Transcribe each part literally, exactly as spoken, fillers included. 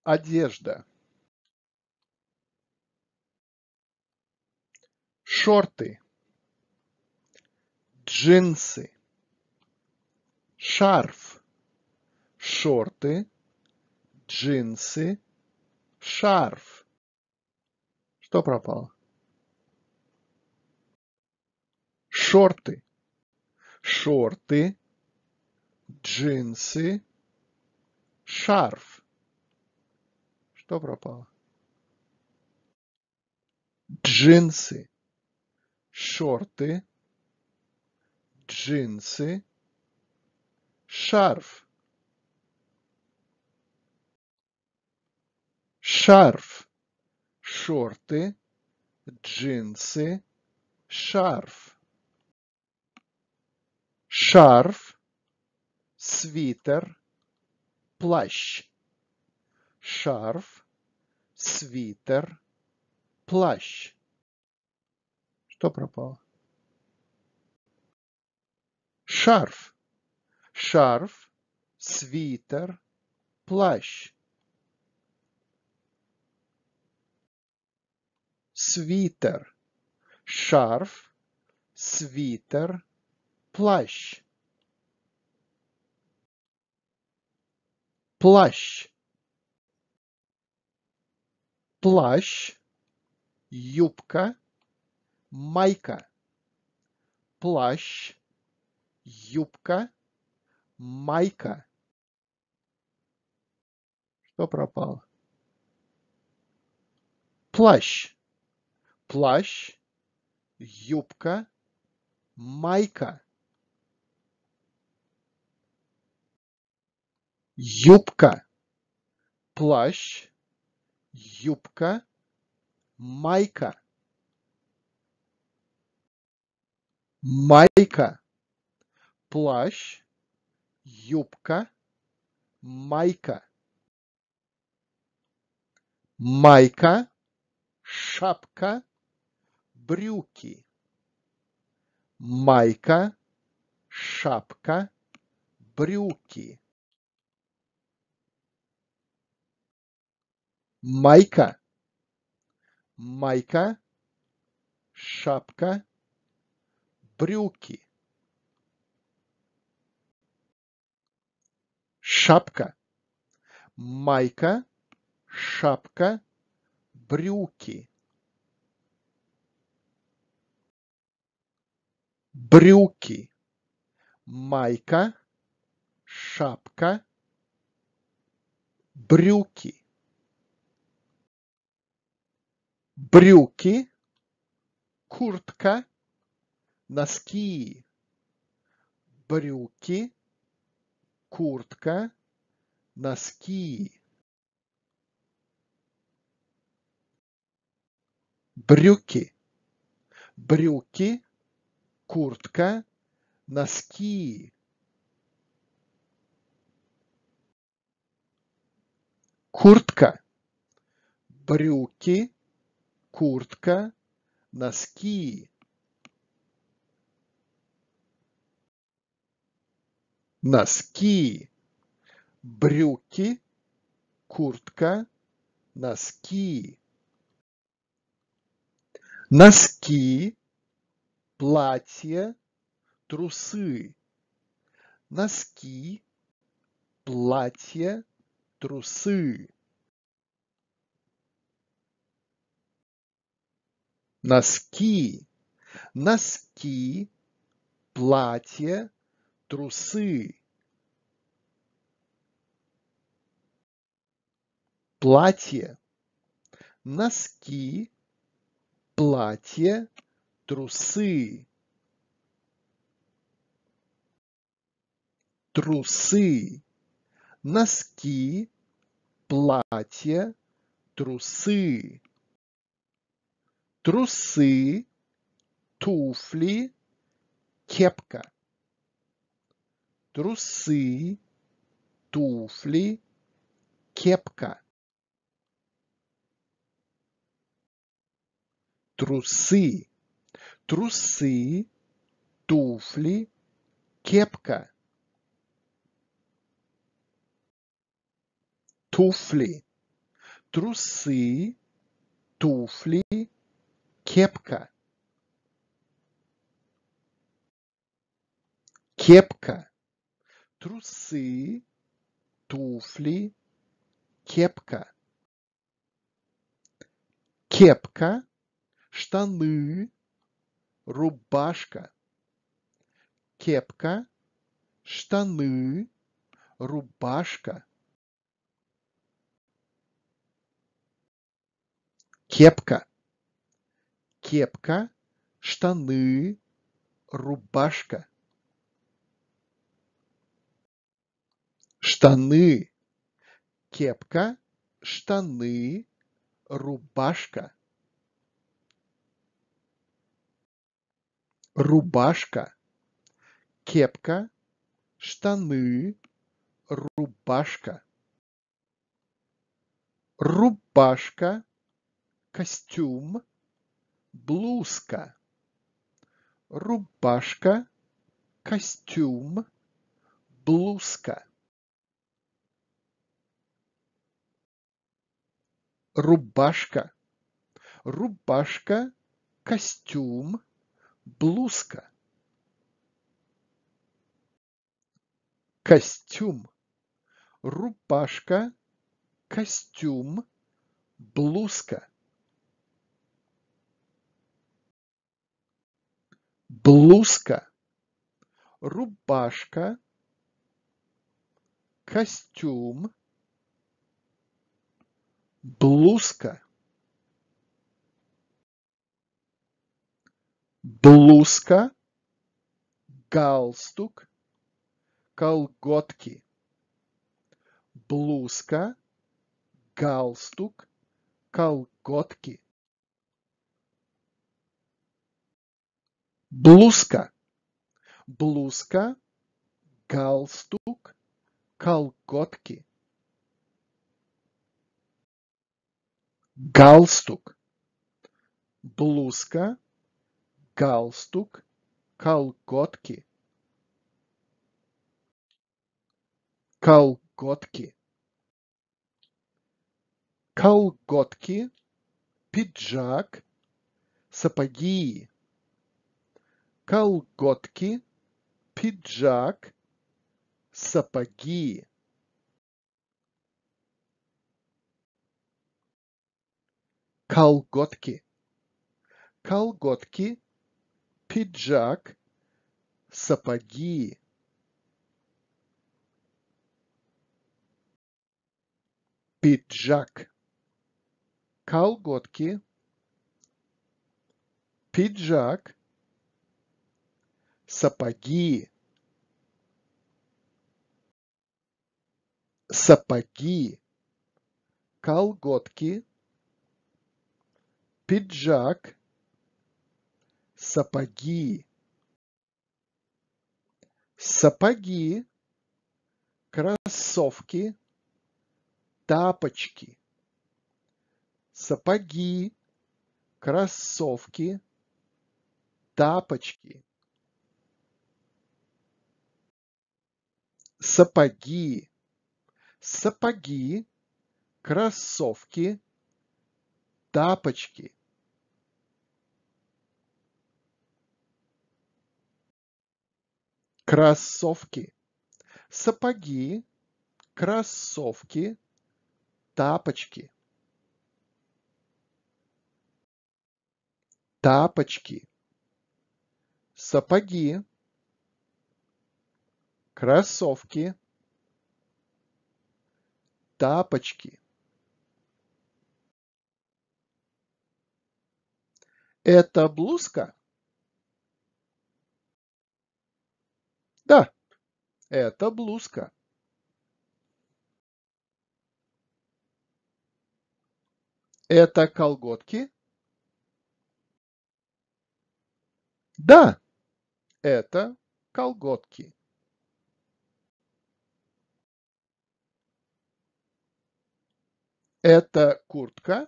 Одежда. Шорты. Джинсы. Шарф. Шорты. Джинсы. Шарф. Что пропало? Шорты. Шорты. Джинсы. Шарф. Что пропало? Джинсы. Шорты. Джинсы. Шарф. Шарф. Шорты. Джинсы. Шарф. Шарф. Свитер. Плащ. Шарф. Свитер. Плащ. Что пропало? Шарф. Шарф. Свитер. Плащ. Свитер. Шарф. Свитер. Плащ. Плащ. Плащ. Юбка. Майка. Плащ. Юбка. Майка. Что пропало? Плащ. Плащ. Юбка. Майка. Юбка. Плащ. Юбка. Майка. Майка. Плащ. Юбка. Майка. Майка. Шапка. Брюки. Майка. Шапка. Брюки. Майка. Майка. Шапка. Брюки. Шапка. Майка. Шапка. Брюки. Брюки. Майка. Шапка. Брюки. Брюки. Куртка. Носки. Брюки. Куртка. Носки. Брюки. Брюки. Куртка. Носки. Куртка. Брюки. Куртка. Носки. Носки. Брюки. Куртка. Носки. Носки. Платье. Трусы. Носки. Платье. Трусы. Носки. Носки. Платье. Трусы. Платье. Носки. Платье. Трусы. Трусы. Носки. Платье. Трусы. Трусы. Туфли. Кепка. Трусы. Туфли. Кепка. Трусы. Трусы. Туфли. Кепка. Туфли. трусы, туфли, кепка. Кепка. Трусы, туфли, кепка. Кепка, штаны, рубашка. Кепка, штаны, рубашка. Кепка. Кепка, штаны, рубашка. Штаны. Кепка, штаны, рубашка. Рубашка. Кепка, штаны, рубашка. Рубашка, костюм, блузка. Рубашка, костюм, блузка. Рубашка. Рубашка, костюм, блузка. Костюм. Рубашка, костюм, блузка. Блузка. Рубашка, костюм, блузка. Блузка, галстук, колготки. Блузка, галстук, колготки. Блузка. Блузка, галстук, колготки. Галстук. Блузка, галстук, колготки. Колготки. Колготки, пиджак, сапоги. Колготки, пиджак, сапоги. Колготки. Колготки, пиджак, сапоги. Пиджак. Колготки, пиджак, сапоги. Сапоги. Колготки, пиджак, сапоги. Сапоги, кроссовки, тапочки. Сапоги, кроссовки, тапочки. Сапоги. Сапоги, кроссовки, тапочки. Кроссовки. Сапоги, кроссовки, тапочки. Тапочки. Сапоги, кроссовки, тапочки. Это блузка? Да, это блузка. Это колготки? Да, это колготки. Это куртка?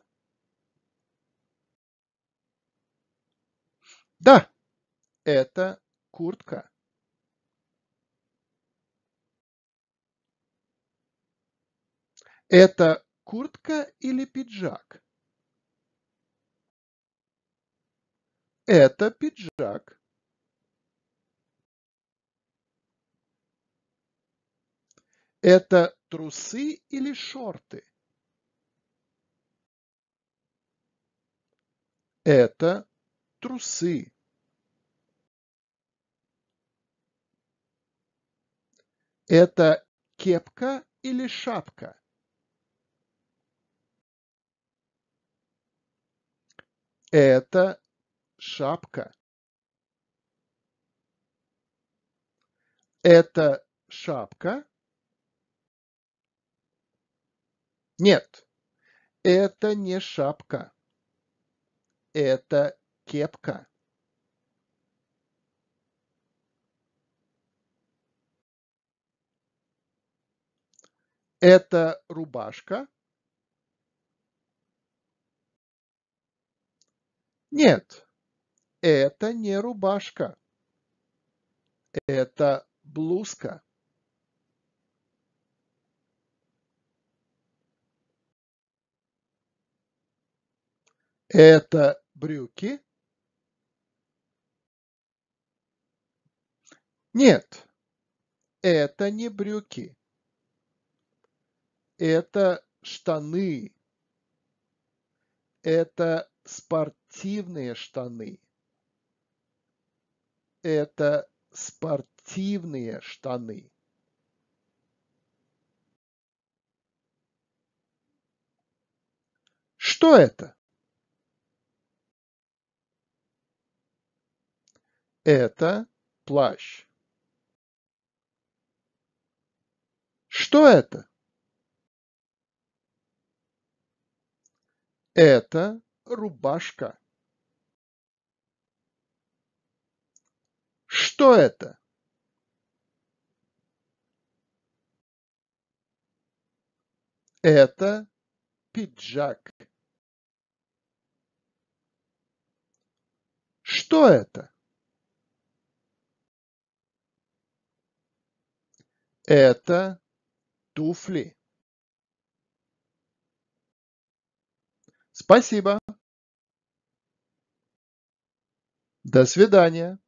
Да, это куртка. Это куртка или пиджак? Это пиджак. Это трусы или шорты? Это трусы. Это кепка или шапка? Это шапка. Это шапка? Нет, это не шапка. Это кепка. Это рубашка? Нет, это не рубашка. Это блузка. Это брюки? Нет, это не брюки. Это штаны. Это спортивные штаны. Это спортивные штаны. Что это? Это плащ. Что это? Это рубашка. Что это? Это пиджак. Что это? Это туфли. Спасибо. До свидания.